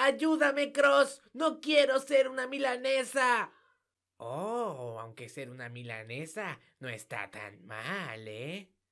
¡Ayúdame, Cross! ¡No quiero ser una milanesa! Oh, aunque ser una milanesa no está tan mal, ¿eh?